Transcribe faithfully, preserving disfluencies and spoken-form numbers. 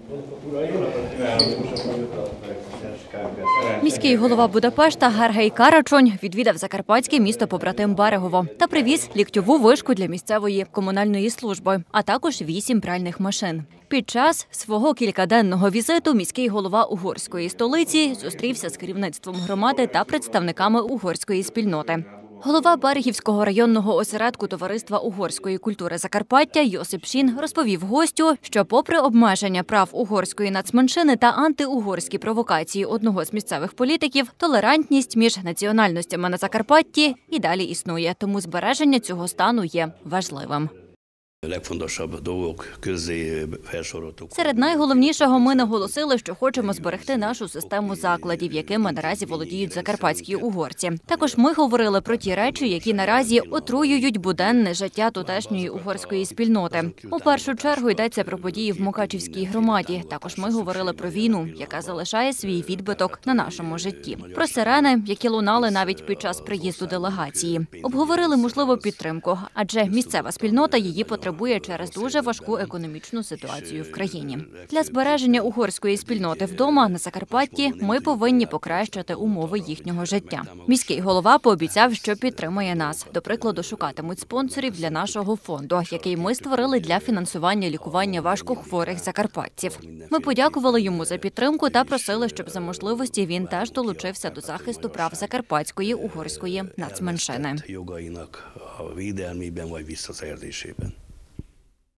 Міський голова Будапешта Гергей Карачонь відвідав закарпатське місто побратим Берегово та привіз ліктьову вишку для місцевої комунальної служби, а також вісім пральних машин. Під час свого кількаденного візиту міський голова угорської столиці зустрівся з керівництвом громади та представниками угорської спільноти. Голова Берегівського районного осередку Товариства угорської культури Закарпаття Йосип Шін розповів гостю, що попри обмеження прав угорської нацменшини та антиугорські провокації одного з місцевих політиків, толерантність між національностями на Закарпатті і далі існує, тому збереження цього стану є важливим. Серед найголовнішого ми наголосили, що хочемо зберегти нашу систему закладів, якими наразі володіють закарпатські угорці. Також ми говорили про ті речі, які наразі отруюють буденне життя тутешньої угорської спільноти. У першу чергу йдеться про події в Мукачівській громаді. Також ми говорили про війну, яка залишає свій відбиток на нашому житті. Про сирени, які лунали навіть під час приїзду делегації. Обговорили можливу підтримку, адже місцева спільнота її потребує. Потребує через дуже важку економічну ситуацію в країні. Для збереження угорської спільноти вдома на Закарпатті ми повинні покращити умови їхнього життя. Міський голова пообіцяв, що підтримує нас. До прикладу, шукатимуть спонсорів для нашого фонду, який ми створили для фінансування лікування важкохворих закарпатців. Ми подякували йому за підтримку та просили, щоб за можливості він теж долучився до захисту прав закарпатської угорської нацменшини.